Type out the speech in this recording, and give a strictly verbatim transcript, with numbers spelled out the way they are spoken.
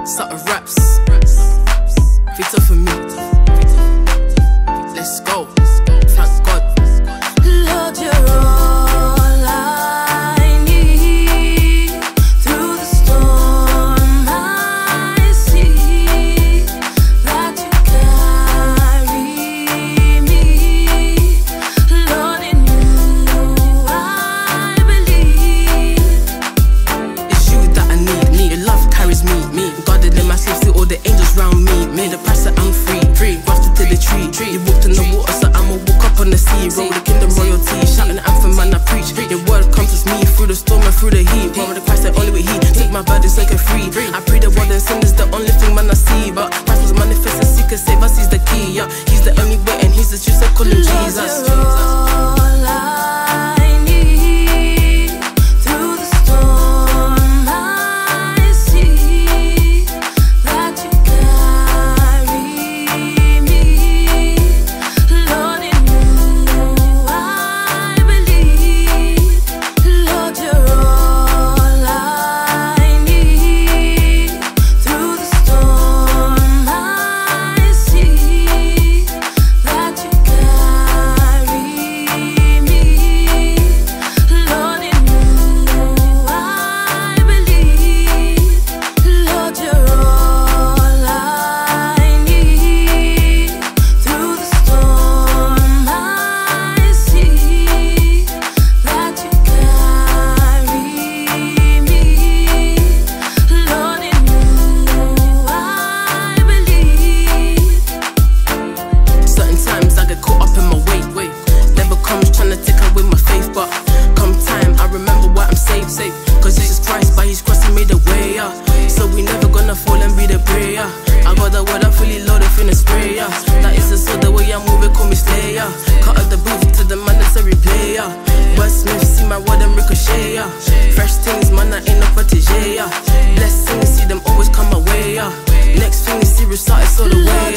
Sutter raps, Vita for me. Let's go, thank God. Lord, you're all I need. Through the storm I see that you carry me. Lord, in you I believe. It's you that I need, need. Your love carries me, me. Guarded in my sleep, see all the angels round me. Made a price that I'm free, free. Grafted to the tree, tree. You walked in the water, so I'ma walk up on the sea. Roll the kingdom royalty, shouting the anthem and I preach. Your word comforts me through the storm and through the heat. One with the Christ that only with He take my burdens, set it free. I pray the world and sin is the only thing man I see, but Christ was manifested, seek and save us. He's the key, yeah. He's the only way and He's the truth, so call Him Jesus. Cause Jesus Christ, by His cross He made a way, yeah. So we never gonna fall and be the prayer. I got the word, I'm fully loaded, finna spray, yeah. That is the soul, the way I move it, call me Slayer. Cut out the booth to the mandatory player. Wordsmith, see my word and ricochet, yeah. Fresh things, man, I ain't no protege, yeah. Blessings, see them always come my way, yeah. Next thing you see, recite, it's all the way,